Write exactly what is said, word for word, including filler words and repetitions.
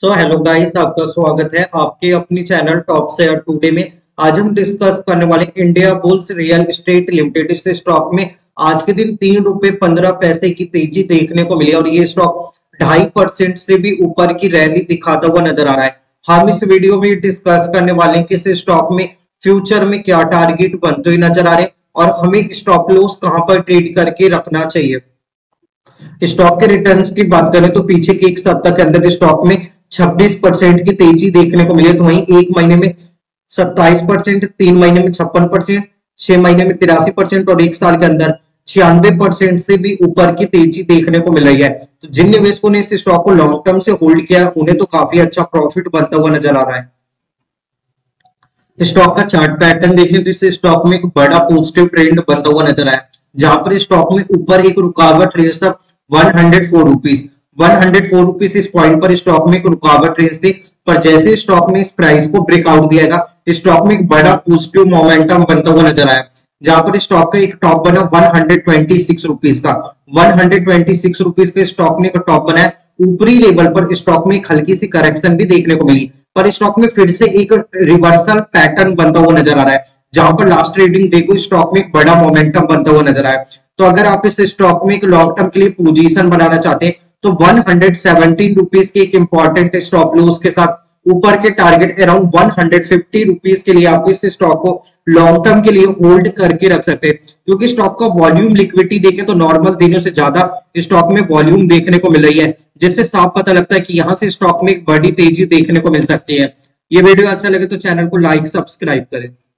So hello guys, आपका स्वागत है आपके अपनी चैनल टॉप शेयर टुडे में। आज हम डिस्कस करने वाले Indiabulls real estate limited. इस स्टॉक में आज के दिन तीन रुपए पंद्रह पैसे की तेजी देखने को मिली और ये स्टॉक ढाई परसेंट से भी ऊपर की रैली दिखाता हुआ नजर आ रहा है। हम इस वीडियो में डिस्कस करने वाले हैं कि इस स्टॉक में फ्यूचर में क्या टारगेट बनते हुए नजर आ रहे हैं और हमें स्टॉप लॉस कहां पर ट्रेड करके रखना चाहिए। स्टॉक के रिटर्न्स की बात करें तो पीछे के एक सप्ताह के अंदर स्टॉक में छब्बीस परसेंट की तेजी देखने को मिली है, तो वहीं एक महीने में सत्ताईस परसेंट, तीन महीने में छप्पन परसेंट, छह महीने में तिरासी परसेंट और एक साल के अंदर छियानवे परसेंट से भी ऊपर की तेजी देखने को मिल रही है। तो जिन निवेशकों ने इस स्टॉक को लॉन्ग टर्म से होल्ड किया उन्हें तो काफी अच्छा प्रॉफिट बनता हुआ नजर आ रहा है। स्टॉक का चार्ट पैटर्न देखें तो इस स्टॉक में एक बड़ा पॉजिटिव ट्रेंड बनता हुआ नजर आया, जहां पर स्टॉक में ऊपर एक रुकावट रेंज था one hundred four rupees one hundred four rupees इस पॉइंट पर स्टॉक में एक रुकावट रेंज थी, पर जैसे स्टॉक में इस प्राइस को ब्रेकआउट दिएगा स्टॉक में एक बड़ा पॉजिटिव मोमेंटम बनता हुआ नजर आया, जहां पर स्टॉक का एक टॉप बना one hundred twenty six rupees का one hundred twenty six rupees के स्टॉक में एक टॉप बनाया। ऊपरी लेवल पर स्टॉक में एक हल्की सी करेक्शन भी देखने को मिली, पर स्टॉक में फिर से एक रिवर्सल पैटर्न बनता हुआ नजर आ रहा है, जहां पर लास्ट ट्रेडिंग डे को स्टॉक में एक बड़ा मोमेंटम बनता हुआ नजर आया। तो अगर आप इस स्टॉक में एक लॉन्ग टर्म के लिए पोजीशन बनाना चाहते हैं तो वन हंड्रेड सेवनटीन रुपीज के एक इंपॉर्टेंट स्टॉप लॉस के साथ ऊपर के target around one hundred fifty rupees के लिए आप इस स्टॉक को लॉन्ग टर्म के लिए होल्ड करके रख सकते हैं, क्योंकि स्टॉक का वॉल्यूम लिक्विडिटी देखें तो नॉर्मल दिनों से ज्यादा स्टॉक में वॉल्यूम देखने को मिल रही है, जिससे साफ पता लगता है कि यहां से स्टॉक में एक बड़ी तेजी देखने को मिल सकती है। ये वीडियो अच्छा लगे तो चैनल को लाइक सब्सक्राइब करें।